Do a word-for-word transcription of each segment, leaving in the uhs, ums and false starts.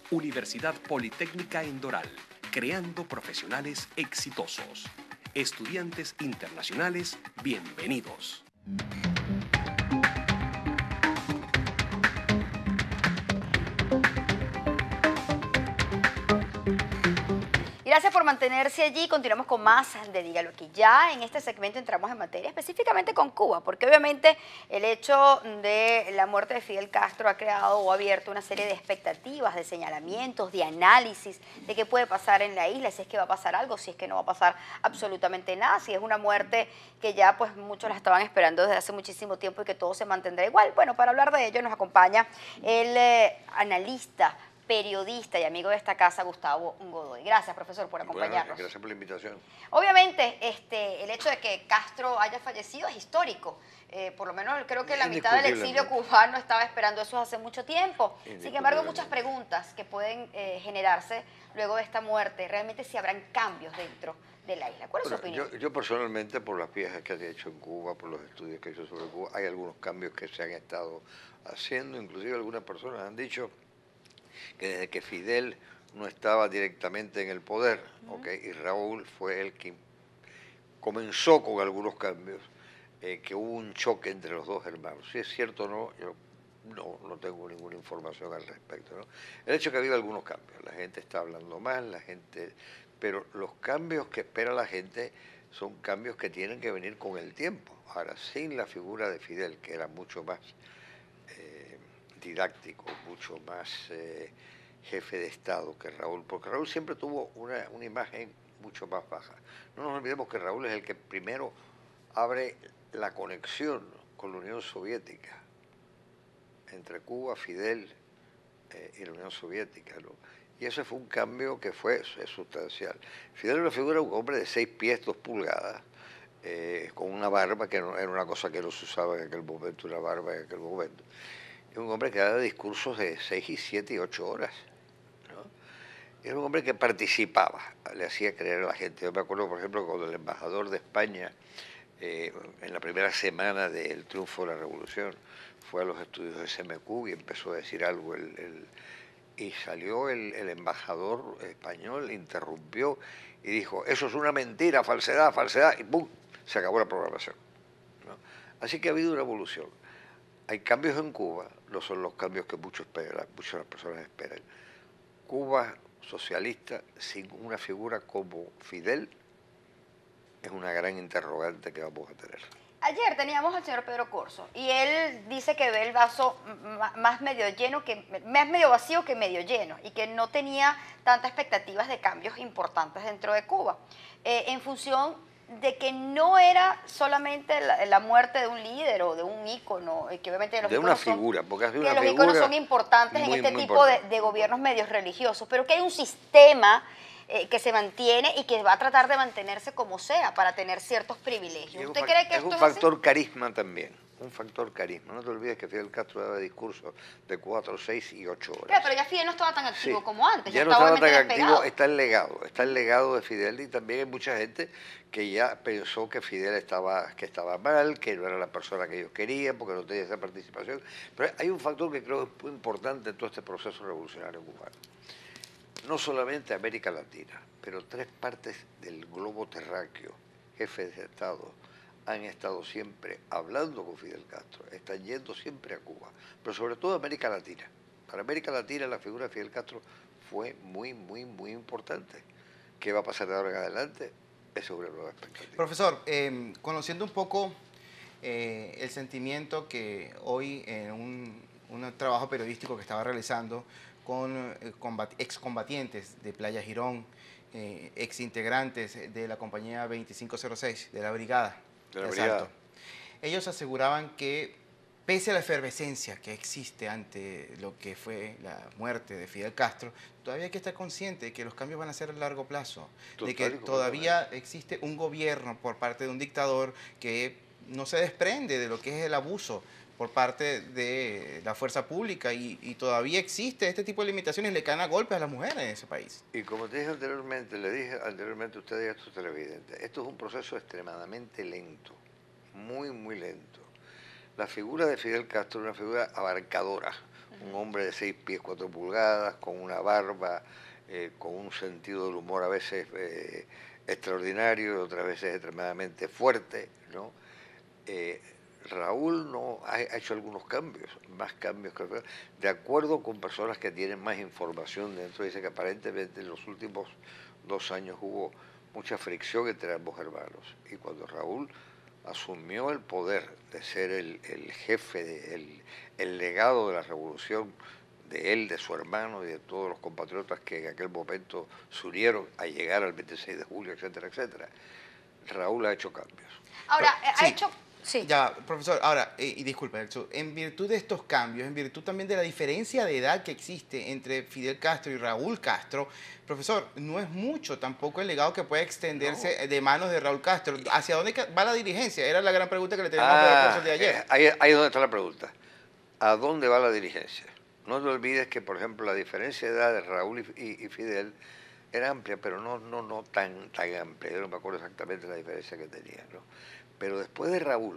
Universidad Politécnica en Doral, creando profesionales exitosos. Estudiantes internacionales, bienvenidos. Gracias por mantenerse allí. Continuamos con más de Dígalo Aquí. Ya en este segmento entramos en materia específicamente con Cuba, porque obviamente el hecho de la muerte de Fidel Castro ha creado o abierto una serie de expectativas, de señalamientos, de análisis de qué puede pasar en la isla, si es que va a pasar algo, si es que no va a pasar absolutamente nada, si es una muerte que ya pues muchos la estaban esperando desde hace muchísimo tiempo y que todo se mantendrá igual. Bueno, para hablar de ello nos acompaña el eh, analista, periodista y amigo de esta casa, Gustavo Godoy. Gracias, profesor, por acompañarnos. Bueno, gracias por la invitación. Obviamente, este, el hecho de que Castro haya fallecido es histórico. Eh, por lo menos creo que la mitad del exilio cubano estaba esperando eso hace mucho tiempo. Sin embargo, muchas preguntas que pueden eh, generarse luego de esta muerte. Realmente si habrán cambios dentro de la isla. ¿Cuál es Bueno, su opinión? Yo, yo personalmente, por las viajes que he hecho en Cuba, por los estudios que he hecho sobre Cuba, hay algunos cambios que se han estado haciendo. Inclusive algunas personas han dicho que desde que Fidel no estaba directamente en el poder, uh-huh. ¿okay? Y Raúl fue el que comenzó con algunos cambios, eh, que hubo un choque entre los dos hermanos. Si es cierto o no, yo no, no tengo ninguna información al respecto, ¿no? El hecho es que ha habido algunos cambios, la gente está hablando más, la gente, pero los cambios que espera la gente son cambios que tienen que venir con el tiempo. Ahora, sin la figura de Fidel, que era mucho más eh, didáctico, mucho más eh, jefe de Estado que Raúl, porque Raúl siempre tuvo una, una imagen mucho más baja. No nos olvidemos que Raúl es el que primero abre la conexión con la Unión Soviética, entre Cuba, Fidel eh, y la Unión Soviética, ¿no? Y eso fue un cambio que fue sustancial. Fidel era una figura, un hombre de seis pies, dos pulgadas, eh, con una barba que no, era una cosa que no se usaba en aquel momento, una barba en aquel momento. Es un hombre que daba discursos de seis y siete y ocho horas, ¿no? Era un hombre que participaba, le hacía creer a la gente. Yo me acuerdo, por ejemplo, cuando el embajador de España, eh, en la primera semana del triunfo de la Revolución, fue a los estudios de S M Q y empezó a decir algo, el, el, y salió el, el embajador español, interrumpió y dijo, eso es una mentira, falsedad, falsedad, y ¡pum!, se acabó la programación, ¿no? Así que ha habido una evolución. Hay cambios en Cuba, no son los cambios que muchos esperan, muchas personas esperan. Cuba socialista, sin una figura como Fidel, es una gran interrogante que vamos a tener. Ayer teníamos al señor Pedro Corso y él dice que ve el vaso más medio lleno que más medio vacío que medio lleno y que no tenía tantas expectativas de cambios importantes dentro de Cuba, eh, en función de que no era solamente la, la muerte de un líder o de un ícono, que obviamente los de íconos una figura, son, porque es de que una los figura íconos son importantes muy, en este muy tipo de, importante. de gobiernos medios religiosos, pero que hay un sistema eh, que se mantiene y que va a tratar de mantenerse como sea para tener ciertos privilegios. ¿Usted cree que es esto un es factor así? carisma también, un factor carisma. No te olvides que Fidel Castro daba discursos de cuatro, seis y ocho horas. Claro, pero ya Fidel no estaba tan activo Sí, como antes, ya, ya no estaba estaba tan obviamente activo, despegado. está el legado, está el legado de Fidel, y también hay mucha gente que ya pensó que Fidel estaba, que estaba mal, que no era la persona que ellos querían, porque no tenía esa participación. Pero hay un factor que creo es muy importante en todo este proceso revolucionario cubano. No solamente América Latina, pero tres partes del globo terráqueo, jefes de Estado, han estado siempre hablando con Fidel Castro, están yendo siempre a Cuba, pero sobre todo América Latina. Para América Latina la figura de Fidel Castro fue muy, muy, muy importante. ¿Qué va a pasar de ahora en adelante? Es una nueva expectativa. Profesor, eh, conociendo un poco eh, el sentimiento que hoy en un, un trabajo periodístico que estaba realizando con eh, combat excombatientes de Playa Girón, eh, exintegrantes de la compañía veinticinco cero seis, de la brigada de la de brigada. asalto, ellos aseguraban que pese a la efervescencia que existe ante lo que fue la muerte de Fidel Castro, todavía hay que estar consciente de que los cambios van a ser a largo plazo, Total, de que todavía existe un gobierno por parte de un dictador que no se desprende de lo que es el abuso por parte de la fuerza pública y, y todavía existe este tipo de limitaciones, le caen a golpes a las mujeres en ese país. Y como te dije anteriormente, le dije anteriormente a ustedes y a estos televidentes, esto es un proceso extremadamente lento, muy, muy lento. La figura de Fidel Castro es una figura abarcadora, un hombre de seis pies cuatro pulgadas, con una barba, eh, con un sentido del humor a veces eh, extraordinario y otras veces extremadamente fuerte, ¿no? Eh, Raúl no ha, ha hecho algunos cambios, más cambios que de acuerdo con personas que tienen más información dentro. Dice que aparentemente en los últimos dos años hubo mucha fricción entre ambos hermanos, y cuando Raúl asumió el poder de ser el, el jefe, de, el, el legado de la revolución, de él, de su hermano y de todos los compatriotas que en aquel momento se unieron a llegar al veintiséis de julio, etcétera, etcétera, Raúl ha hecho cambios. Ahora, Pero, ha sí. hecho... Sí. Ya, profesor, ahora, eh, y disculpe, en virtud de estos cambios, en virtud también de la diferencia de edad que existe entre Fidel Castro y Raúl Castro, profesor, no es mucho tampoco el legado que puede extenderse no. de manos de Raúl Castro. ¿Hacia dónde va la dirigencia? Era la gran pregunta que le teníamos ah, al profesor de ayer. Eh, ahí, ahí es donde está la pregunta. ¿A dónde va la dirigencia? No te olvides que, por ejemplo, la diferencia de edad de Raúl y, y, y Fidel era amplia, pero no, no, no tan, tan amplia. Yo no me acuerdo exactamente la diferencia que tenía, ¿no? Pero después de Raúl,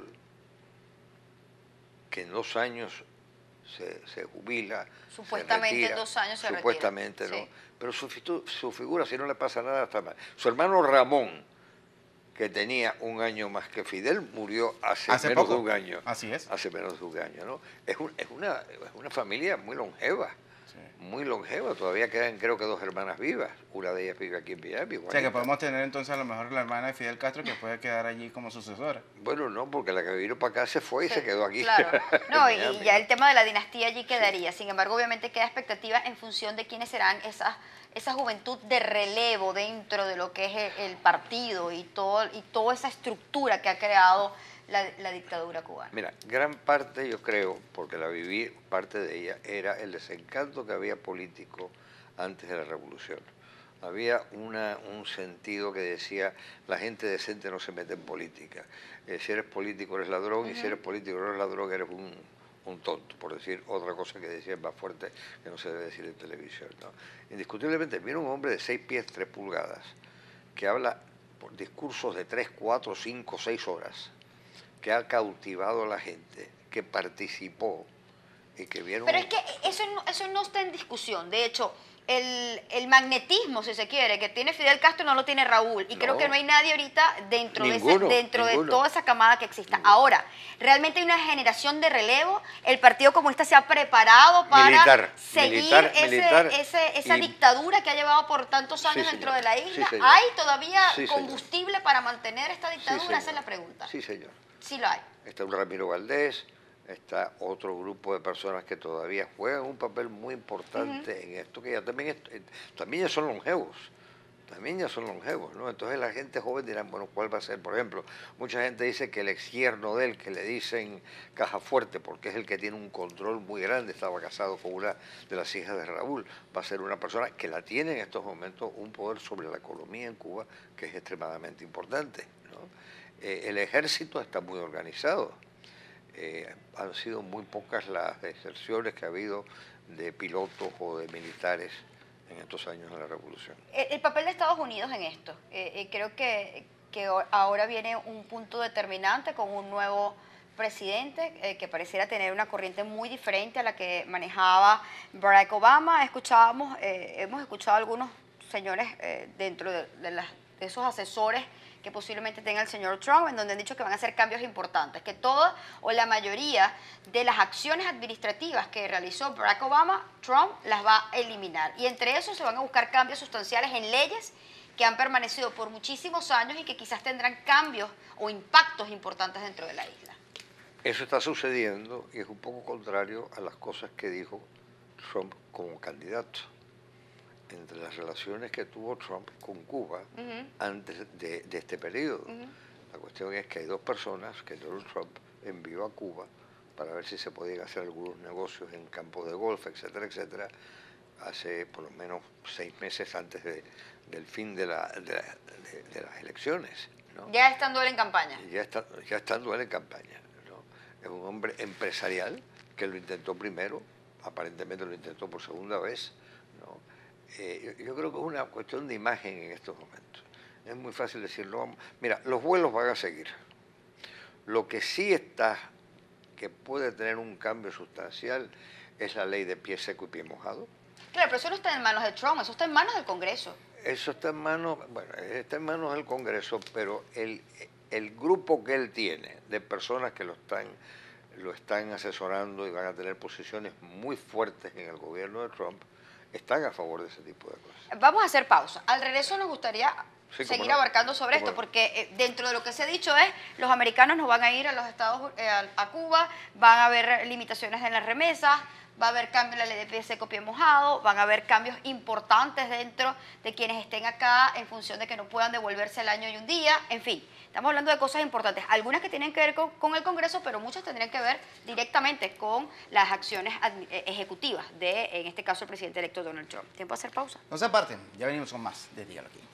que en dos años se, se jubila, supuestamente se retira, en dos años se supuestamente retira. no, Sí. pero su, su figura, si no le pasa nada, está mal. Su hermano Ramón, que tenía un año más que Fidel, murió hace, ¿Hace menos poco? de un año. Así es. Hace menos de un año, ¿no? Es, un, es, una, es una familia muy longeva. Muy longeva, todavía quedan creo que dos hermanas vivas, una de ellas vive aquí en Miami. O sea que podemos tener entonces a lo mejor la hermana de Fidel Castro que puede quedar allí como sucesora. Bueno, no, porque la que vino para acá se fue y Sí, se quedó aquí. Claro, no, y, y ya el tema de la dinastía allí quedaría, sí. Sin embargo obviamente queda expectativa en función de quiénes serán esas, esa juventud de relevo dentro de lo que es el, el partido y, todo, y toda esa estructura que ha creado La, la dictadura cubana. Mira, gran parte, yo creo, porque la viví, parte de ella, era el desencanto que había político antes de la revolución. Había una, un sentido que decía, la gente decente no se mete en política. Eh, si eres político eres ladrón, uh-huh. y si eres político no eres ladrón, eres un, un tonto, por decir otra cosa que decía más fuerte que no se debe decir en televisión, ¿no? Indiscutiblemente, viene un hombre de seis pies, tres pulgadas, que habla por discursos de tres, cuatro, cinco, seis horas, que ha cautivado a la gente, que participó y que vieron... Pero es que eso no, eso no está en discusión. De hecho, el, el magnetismo, si se quiere, que tiene Fidel Castro no lo tiene Raúl. Y no, creo que no hay nadie ahorita dentro, ninguno, de, ese, dentro de toda esa camada que exista. Ninguno. Ahora, realmente hay una generación de relevo. El Partido Comunista se ha preparado para militar, seguir militar, ese, militar, ese, esa y... dictadura que ha llevado por tantos años sí, dentro de la isla. Sí, ¿Hay todavía sí, combustible señor. para mantener esta dictadura? Sí, esa es la pregunta. Sí, señor. Sí lo hay. Está un Ramiro Valdés, está otro grupo de personas que todavía juegan un papel muy importante uh-huh. en esto, que ya también, es, también ya son longevos, también ya son longevos, ¿no? Entonces la gente joven dirá, bueno, ¿cuál va a ser? Por ejemplo, mucha gente dice que el ex yerno de él, que le dicen Caja Fuerte, porque es el que tiene un control muy grande, estaba casado con una de las hijas de Raúl, va a ser una persona que la tiene en estos momentos un poder sobre la economía en Cuba que es extremadamente importante, ¿no? Eh, el ejército está muy organizado. Eh, han sido muy pocas las deserciones que ha habido de pilotos o de militares en estos años de la revolución. El, el papel de Estados Unidos en esto, eh, eh, creo que, que ahora viene un punto determinante con un nuevo presidente eh, que pareciera tener una corriente muy diferente a la que manejaba Barack Obama. Escuchábamos, eh, hemos escuchado a algunos señores eh, dentro de, de, las, de esos asesores que posiblemente tenga el señor Trump, en donde han dicho que van a hacer cambios importantes, que toda o la mayoría de las acciones administrativas que realizó Barack Obama, Trump las va a eliminar. Y entre eso se van a buscar cambios sustanciales en leyes que han permanecido por muchísimos años y que quizás tendrán cambios o impactos importantes dentro de la isla. Eso está sucediendo y es un poco contrario a las cosas que dijo Trump como candidato. Entre las relaciones que tuvo Trump con Cuba uh-huh. antes de, de este periodo. Uh-huh. La cuestión es que hay dos personas que Donald Trump envió a Cuba para ver si se podían hacer algunos negocios en campos de golf, etcétera, etcétera, hace por lo menos seis meses antes de, del fin de, la, de, la, de, de las elecciones, ¿no? Ya estando él en campaña. Ya, está, ya estando él en campaña, ¿no? Es un hombre empresarial que lo intentó primero, aparentemente lo intentó por segunda vez, ¿no? Eh, yo, yo creo que es una cuestión de imagen en estos momentos. Es muy fácil decirlo. Mira, los vuelos van a seguir. Lo que sí está que puede tener un cambio sustancial es la ley de pie seco y pie mojado. Claro, pero eso no está en manos de Trump, eso está en manos del Congreso. Eso está en manos, bueno, está en manos del Congreso, pero el, el grupo que él tiene de personas que lo están, lo están asesorando y van a tener posiciones muy fuertes en el gobierno de Trump, están a favor de ese tipo de cosas. Vamos a hacer pausa. Al regreso nos gustaría Sí, seguir no. abarcando sobre Cómo esto, no. porque eh, dentro de lo que se ha dicho es, los americanos no van a ir a los Estados eh, a, a Cuba, van a haber limitaciones en las remesas, va a haber cambios en la ley de pie seco, pie mojado, van a haber cambios importantes dentro de quienes estén acá en función de que no puedan devolverse el año y un día, en fin, estamos hablando de cosas importantes, algunas que tienen que ver con, con el Congreso, pero muchas tendrían que ver directamente con las acciones admi- eh, ejecutivas de, en este caso, el presidente electo Donald Trump. Tiempo a hacer pausa. No se aparten, ya venimos con más de Dígalo Aquí.